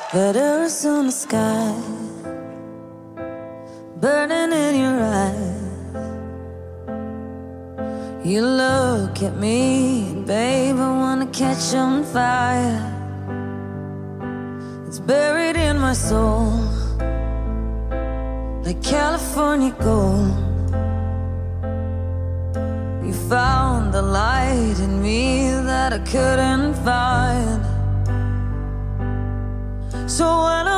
That Arizona sky burning in your eyes. You look at me, babe, I wanna catch on fire. It's buried in my soul like California gold. You found the light in me that I couldn't find. So when